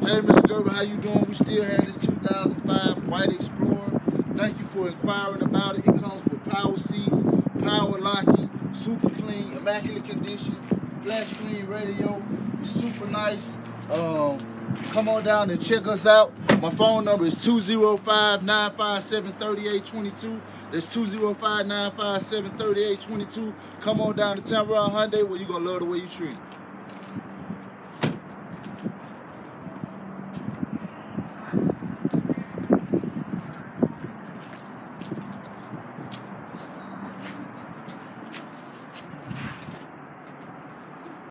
Hey, Mr. Gerber, how you doing? We still have this 2005 White Explorer. Thank you for inquiring about it. It comes with power seats, power locking, super clean, immaculate condition, flat screen radio. It's super nice. Come on down and check us out. My phone number is 205-957-3822. That's 205-957-3822. Come on down to Tameron Hyundai, where you're going to love the way you treat.